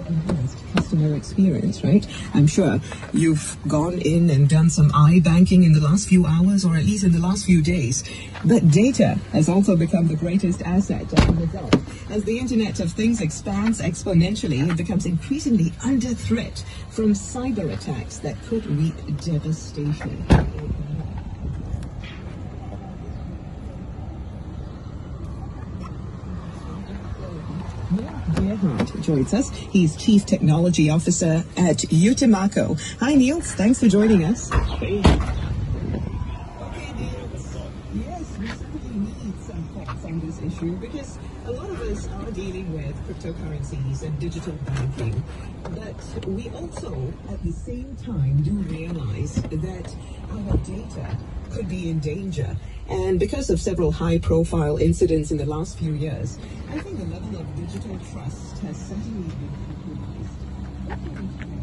enhanced customer experience, right? I'm sure you've gone in and done some iBanking in the last few hours, or at least in the last few days. But data has also become the greatest asset as a result. As the Internet of Things expands exponentially, it becomes increasingly under threat from cyber attacks that could reap devastation. Gerhard joins us. He's Chief Technology Officer at Utimaco. Hi, Neil. Thanks for joining us. Hey. Yes, we certainly need some thoughts on this issue because a lot of us are dealing with cryptocurrencies and digital banking. But we also, at the same time, do realize that our data could be in danger. And because of several high-profile incidents in the last few years, I think the level of digital trust has certainly been compromised.